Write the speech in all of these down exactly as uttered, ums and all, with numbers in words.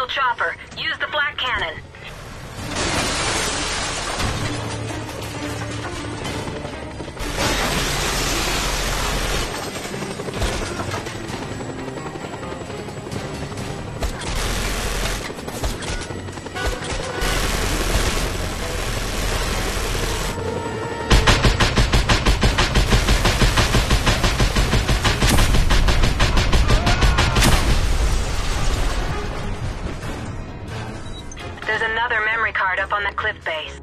chopper. Use the flak cannon. There's another memory card up on that cliff base.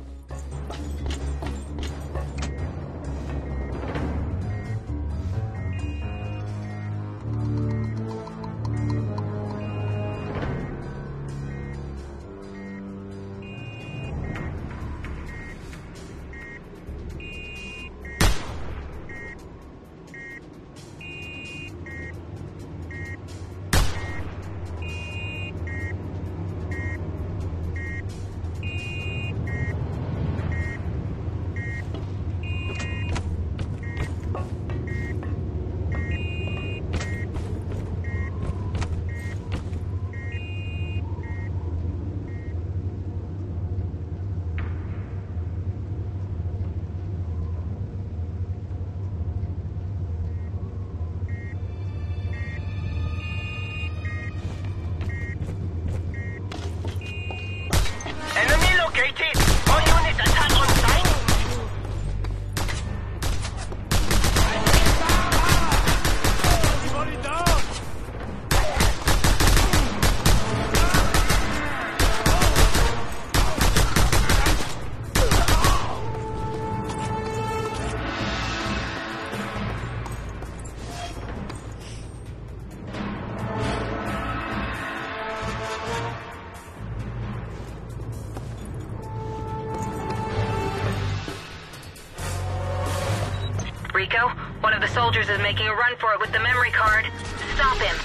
Rico, one of the soldiers is making a run for it with the memory card. Stop him.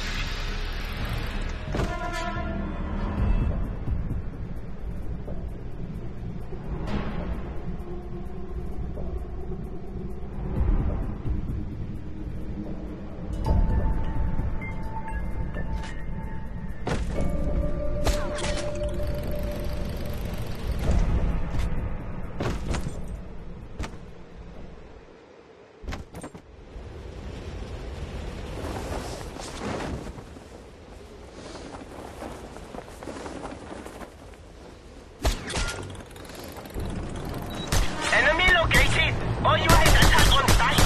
All units attack on site!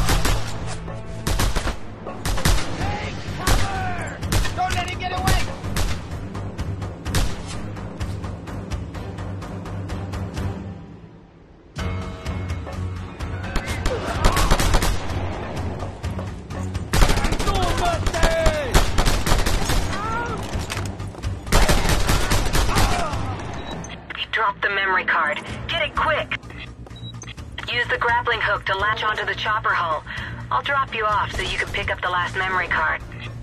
Take cover! Don't let him get away! He dropped the memory card. Get it quick! Use the grappling hook to latch onto the chopper hull. I'll drop you off so you can pick up the last memory card.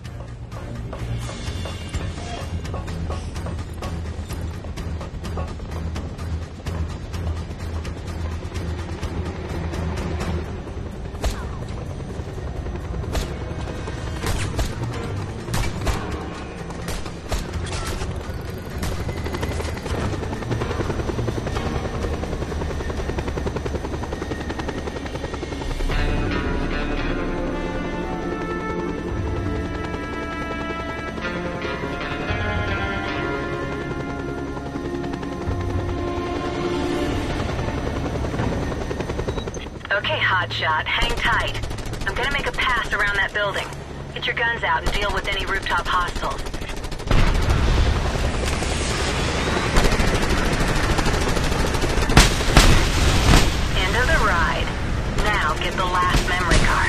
Okay, Hotshot, hang tight. I'm gonna make a pass around that building. Get your guns out and deal with any rooftop hostiles. End of the ride. Now get the last memory card.